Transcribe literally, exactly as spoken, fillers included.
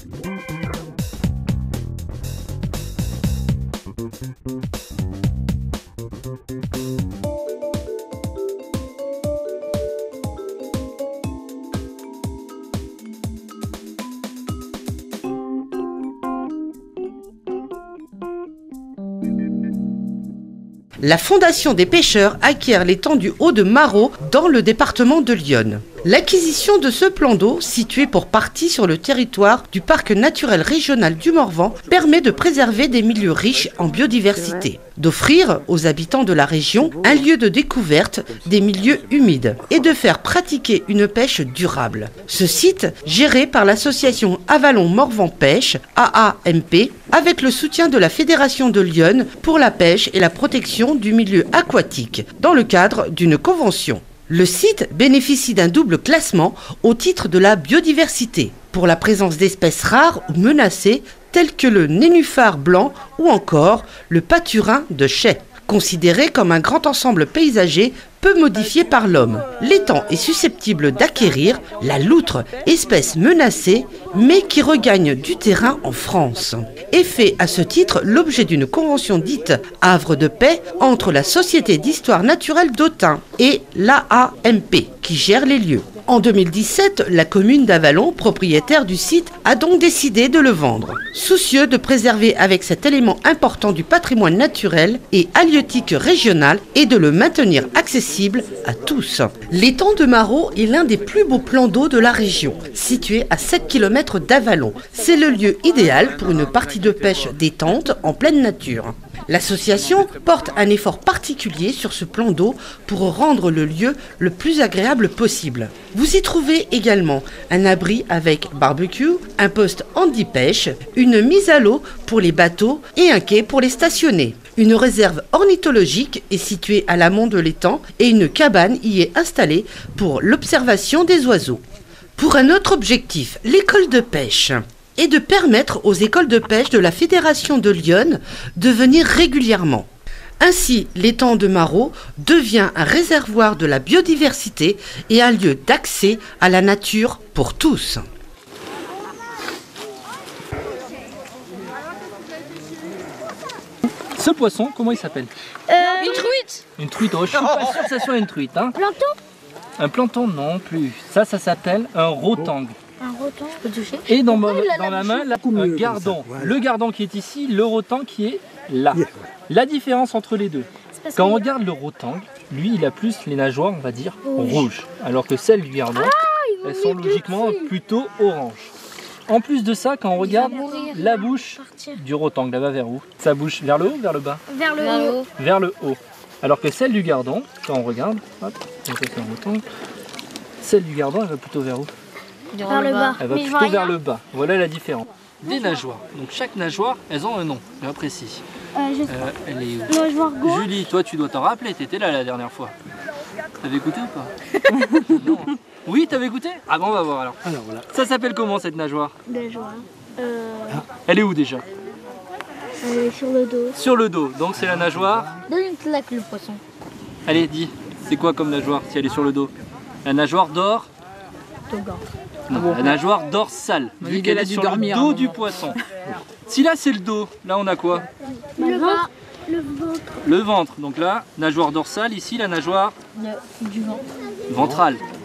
La Fondation des pêcheurs acquiert l'étang du Haut de Marot dans le département de l'Yonne. L'acquisition de ce plan d'eau, situé pour partie sur le territoire du parc naturel régional du Morvan, permet de préserver des milieux riches en biodiversité, d'offrir aux habitants de la région un lieu de découverte des milieux humides et de faire pratiquer une pêche durable. Ce site, géré par l'association Avalon Morvan Pêche, A A M P, avec le soutien de la Fédération de l'Yonne pour la pêche et la protection du milieu aquatique, dans le cadre d'une convention. Le site bénéficie d'un double classement au titre de la biodiversité, pour la présence d'espèces rares ou menacées telles que le nénuphar blanc ou encore le paturin de chais. Considéré comme un grand ensemble paysager peu modifié par l'homme, l'étang est susceptible d'acquérir la loutre, espèce menacée mais qui regagne du terrain en France, et fait à ce titre l'objet d'une convention dite Havre de paix entre la Société d'histoire naturelle d'Autun et l'A A M P qui gère les lieux. En deux mille dix-sept, la commune d'Avalon, propriétaire du site, a donc décidé de le vendre. Soucieux de préserver avec cet élément important du patrimoine naturel et halieutique régional et de le maintenir accessible à tous. L'étang de Marot est l'un des plus beaux plans d'eau de la région, situé à sept kilomètres d'Avalon. C'est le lieu idéal pour une partie de pêche détente en pleine nature. L'association porte un effort particulier sur ce plan d'eau pour rendre le lieu le plus agréable possible. Vous y trouvez également un abri avec barbecue, un poste handi-pêche, une mise à l'eau pour les bateaux et un quai pour les stationner. Une réserve ornithologique est située à l'amont de l'étang et une cabane y est installée pour l'observation des oiseaux. Pour un autre objectif, l'école de pêche, et de permettre aux écoles de pêche de la Fédération de l'Yonne de venir régulièrement. Ainsi, l'étang de Marot devient un réservoir de la biodiversité et un lieu d'accès à la nature pour tous. Ce poisson, comment il s'appelle? euh, Une truite. Une truite, oh, je suis pas sûr que ça soit une truite. Hein. Plancton. Un plancton non plus. Ça, ça s'appelle un rotang. Un rotan, je peux toucher. Et dans, ma, dans la main, là, un gardon. Voilà. Le gardon qui est ici, le rotang qui est là. Yeah. La différence entre les deux. Quand on regarde le rotang, lui, il a plus les nageoires, on va dire, rouges. rouges alors que celles du gardon, ah, elles sont logiquement plutôt oranges. En plus de ça, quand on regarde la bouche du rotang, là-bas vers où? Sa bouche vers le haut ou vers le bas? Vers le haut. Vers le haut. Alors que celle du gardon, quand on regarde, hop, donc ça c'est un rotang, celle du gardon, elle va plutôt vers où? Vers le bas. Elle va Mais plutôt vers le bas. Voilà la différence. Des nageoires. Donc chaque nageoire, elles ont un nom bien précis. Euh, je... euh, elle est où? Nageoire gauche. Julie, toi tu dois t'en rappeler, t'étais là la dernière fois. T'avais écouté ou pas? Non. Oui, t'avais écouté? Ah bon, on va voir alors. Alors voilà. Ça s'appelle comment cette nageoire? Nageoire. Euh... Ah. Elle est où déjà? Elle est sur le dos. Sur le dos, donc c'est la nageoire. Donne une claque le poisson. Allez, dis, c'est quoi comme nageoire si elle est sur le dos? La nageoire d'or? Non, la nageoire dorsale, vu qu'elle est sur le dos du poisson. Si là c'est le dos, là on a quoi? Le ventre. Le ventre. Le ventre, donc là, nageoire dorsale, ici la nageoire le, du ventre. ventrale.